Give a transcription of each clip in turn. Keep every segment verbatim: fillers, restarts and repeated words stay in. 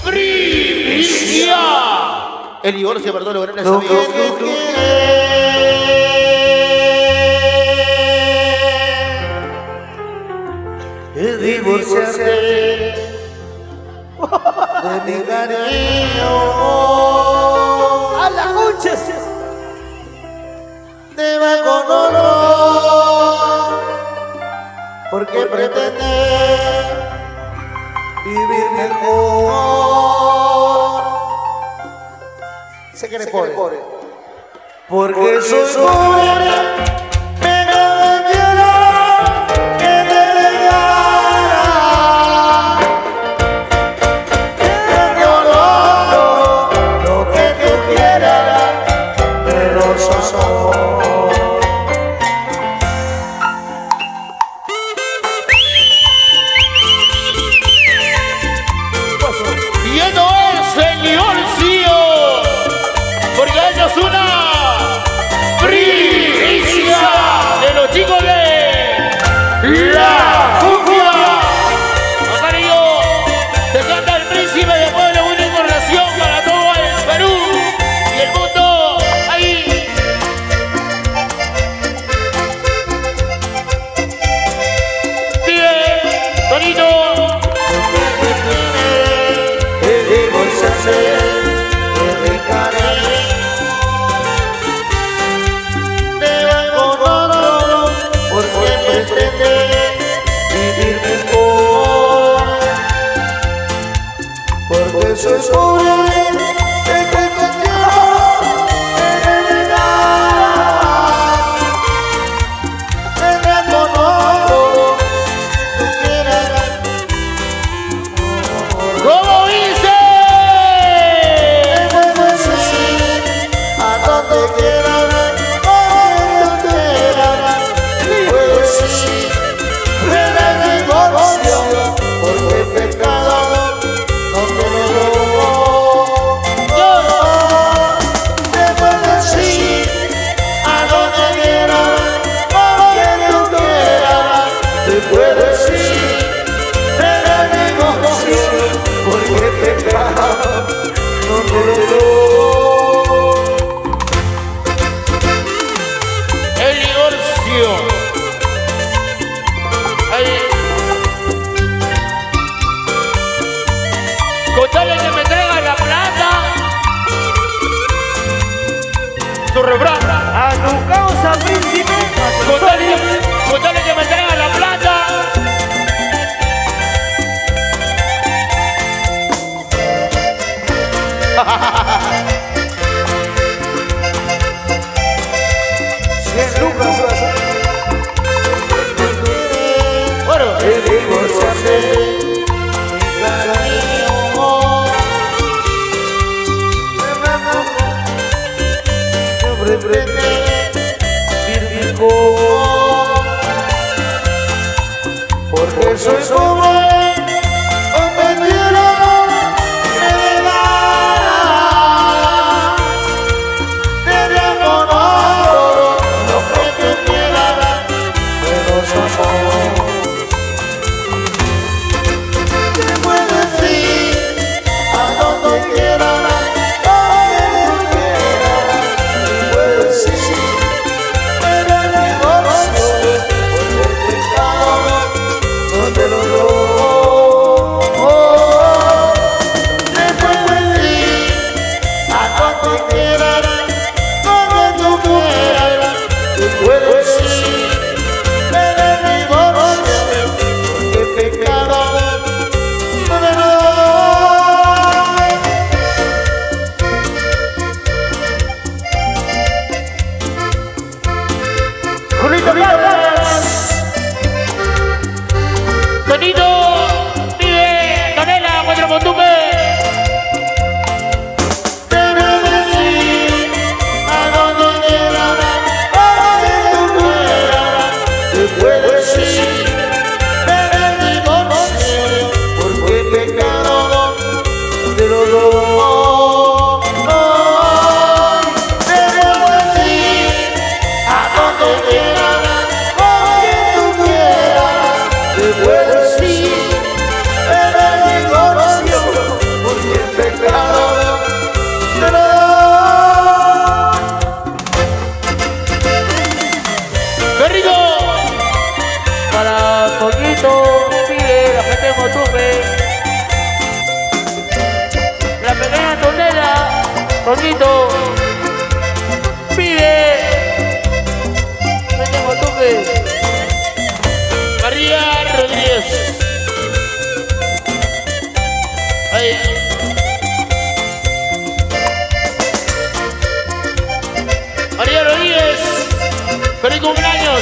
primicia. El divorcio, perdón, lo no sabía. El divorciarte de mi cariño. A la concha. Te va con honor, porque pretender vivir mejor. Sé que eres pobre. Porque soy pobre. Me quisiera que te dejara, que te honoro lo que tú quieras, pero sos soy pobre, te que contigo me negarás, te reconozco, tú quieras. ¿Cómo dice? Te puedes ir a donde quieras, donde quieras, puedes ir, ven al divorcio, porque el pecado no te lo puedes ir, ven al divorcio, porque el pecado no te lo doy. El divorcio. Ahí. Contale que me traiga la plata. Su refrán. A tu causa, príncipe. Contale, contale que me traiga la plata. Cien lucas vas a bueno, el divorciarte, mi cariño. Siempre pretender vivir mejor, porque soy pobre. Te lo doy. Toñito. Pide. Tenemos toque. María Rodríguez. Ahí. María Rodríguez. Feliz cumpleaños.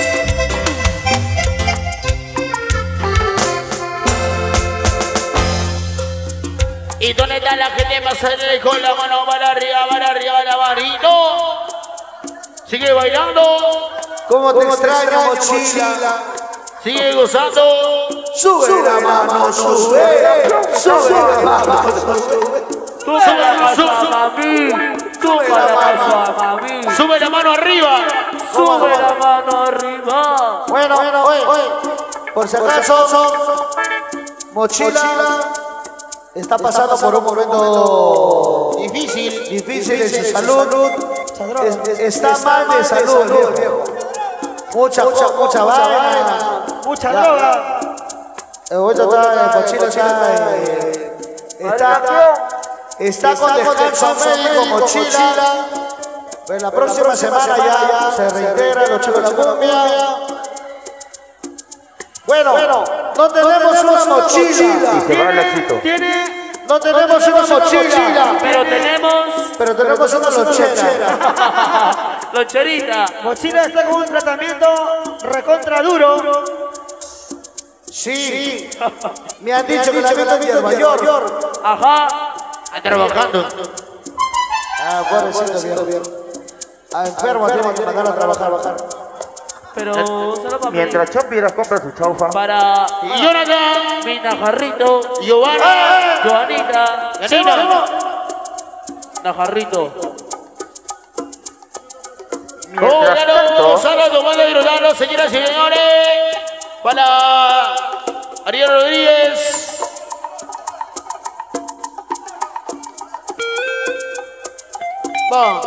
¿Y dónde está la gente más adelante con la mano para arriba, para arriba, para abajo? Sigue bailando. ¿Cómo te extraño, mochila? Sigue gozando. Sube, sube la mano, sube. Sube la mano, sube. Sube la mano a mí. Sube la mano a mí. Sube la mano arriba. Sube la mano arriba. Bueno, bueno, oye, oye. Por si acaso, mochila está pasando por un momento difícil, difícil en su salud. Está mal de salud, viejo. Mucha, mucha, mucha vaina. Mucha droga. Ahorita está, mochila está, está con descanso médico, mochila. Pero la próxima semana ya se reintegra los chicos de la cumbia. Bueno, no tenemos una mochila. Tiene, no tenemos una mochila. pero tenemos, pero tenemos una lochera. Locherita. Mochila está con un tratamiento recontra duro. Sí, me han dicho que la visto en Nueva York. Ajá. Está trabajando. Ah, pobrecito viejo. Ah, enfermo, tiene que mandar a trabajar. Pero solo para Mientras Chompiras compra su chaufa. Para Jonathan, mi Najarrito, Giovanna, Joanita, Yanina, Najarrito. Mientras tanto, Gonzalo tomando y rodando, señoras y señores, para Ariel Rodríguez. Vamos.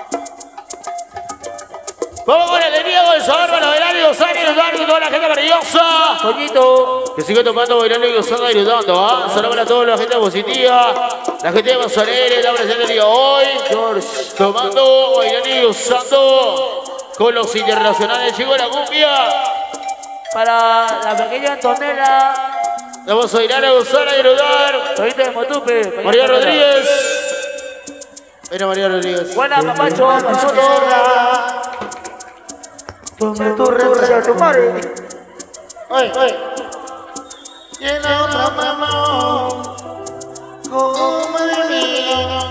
Vamos con el de Diego, el sabor para bailar y gozar y rodar y toda la gente maravillosa. Coñito, que sigue tocando, bailando y gozando y rodando, ¿ah? Saludos para toda la gente positiva, la gente más alegre, la presente el día hoy. George, tomando, bailando y gozando con los internacionales, chicos de la cumbia. Para la pequeña Antonella, vamos a bailar, a gozar y rodar. Ahorita de Motupe, María Rodríguez. Mira María Rodríguez. Buena, papacho, papacho. Tome tu retraso, tu madre. Oye, oye. Y en la otra mano, como de mí,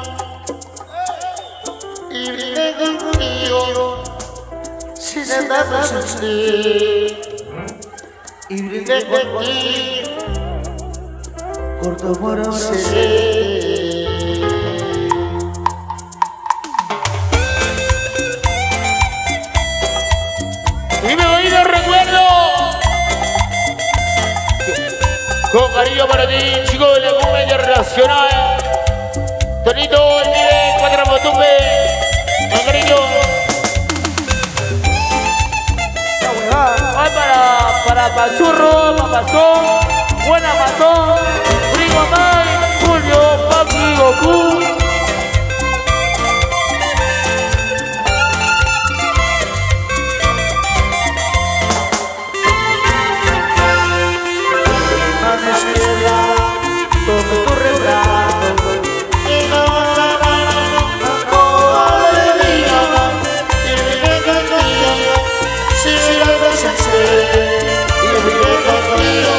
y brindé contigo, si se me presentí, y brindé contigo, Por tu amor, sí. Y me voy de recuerdo. Con cariño para ti, chico de la cumbia internacional. Tonito, el pibe, cuatro motupe. Con cariño. Hoy para, para Pachurro, Papazón, Buena Matón, Primo Mai, Julio, Papi, Goku. tome tu retrato. Y no la mano, como de mí, y brindé contigo, si la presencié, y brindé contigo,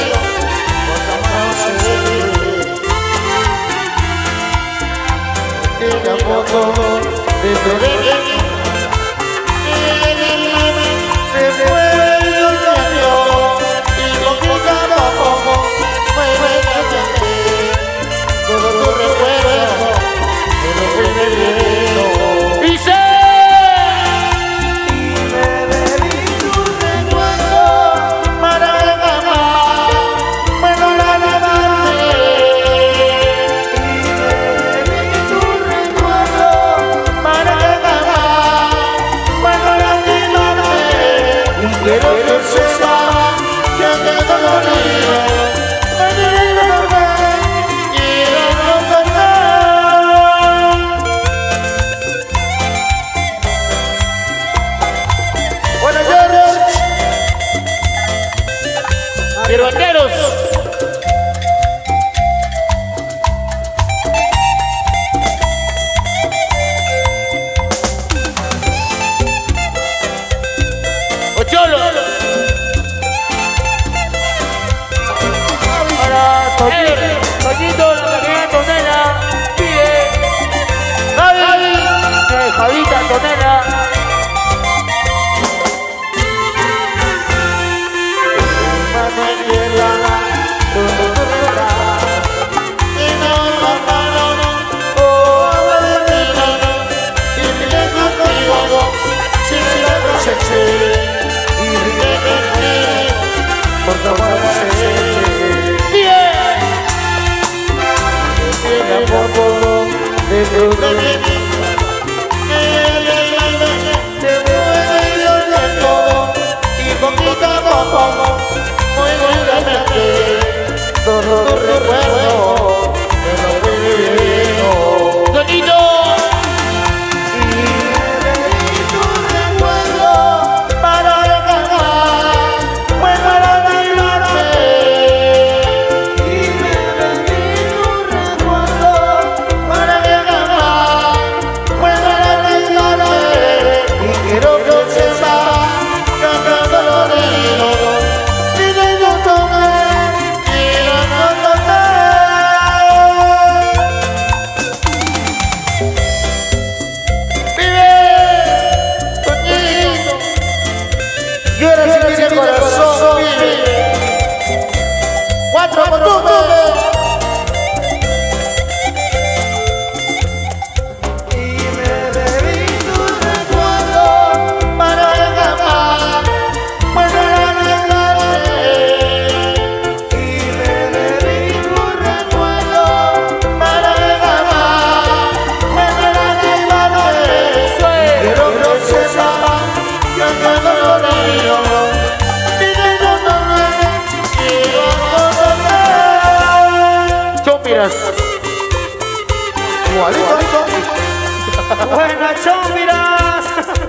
Y la foto dentro de mí se fue el cambio, y poco a poco fue todo tu recuerdo, todo fue bebiendo. Y sé, y me bebí tu recuerdo para amar, bueno la levanté. y me bebí tu recuerdo Para amar, poco dentro de mí. Te voy olvidando y poquito a poco muy lentamente todo tu recuerdo me lo voy viviendo. ¡Tonito! Igualito, Buenas chompiras.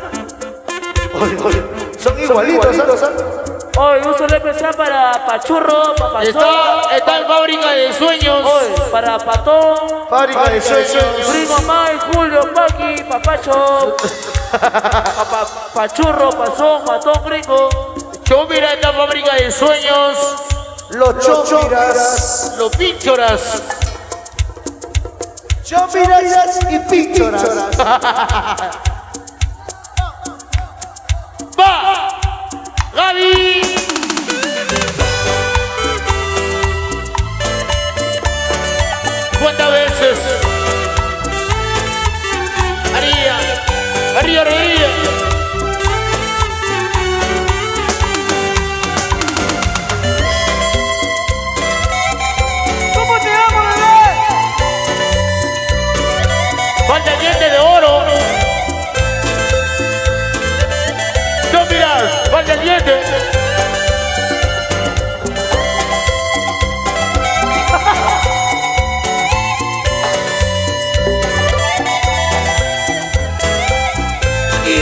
son igualitos, ¿sabes? Hoy un solo especial para Pachurro, para Está, está en Fábrica de Sueños. Hoy para Patón, Fábrica de sueños. Primo Mike, Julio, Paqui, Papacho, pa, Pachurro, Pasón, Matón, Gringo. Chombira está en Fábrica de Sueños. Los chompiras. Los Pinchoras. Chompiras y pinchoras. ¡Va! ¡Gaby! ¿Cuántas veces? Haría, haría reír. ¿Cómo te amo, bebé? Falta el diente de oro. ¿Qué miras? Falta el diente. Y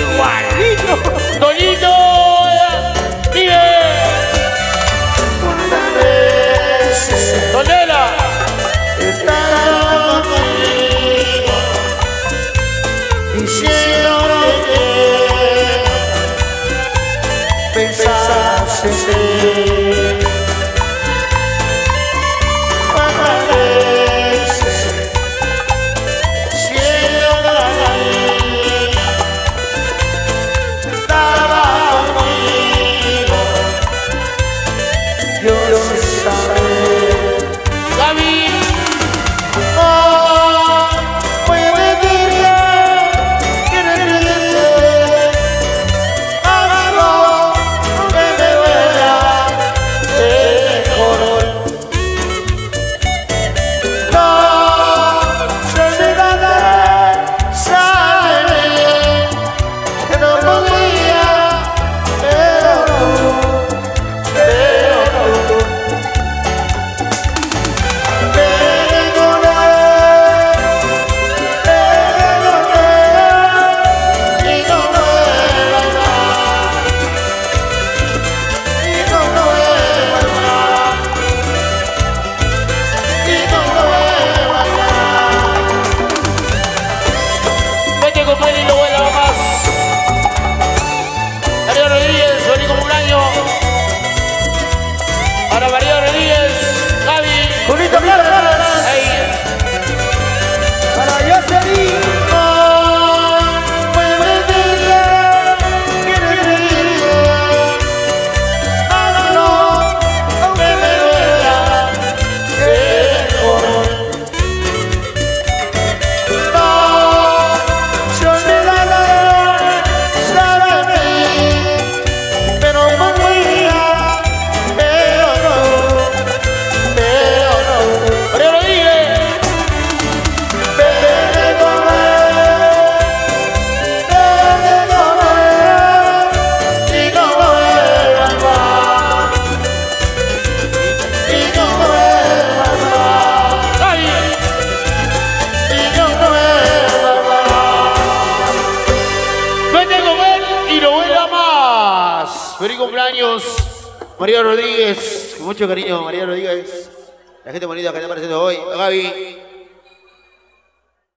Feliz cumpleaños, María Rodríguez. Con mucho cariño, María Rodríguez. La gente bonita que está apareciendo hoy. Gaby.